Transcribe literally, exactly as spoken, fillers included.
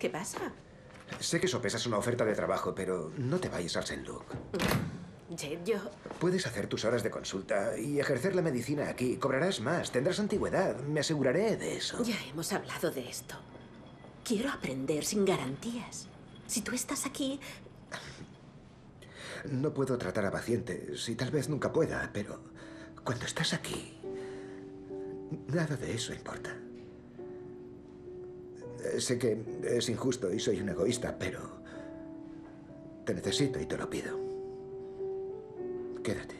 ¿Qué pasa? Sé que sopesas una oferta de trabajo, pero no te vayas al Saint Luc. Jed, yo... Puedes hacer tus horas de consulta y ejercer la medicina aquí. Cobrarás más, tendrás antigüedad. Me aseguraré de eso. Ya hemos hablado de esto. Quiero aprender sin garantías. Si tú estás aquí... No puedo tratar a pacientes y tal vez nunca pueda, pero cuando estás aquí, nada de eso importa. Sé que es injusto y soy un egoísta, pero te necesito y te lo pido. Quédate.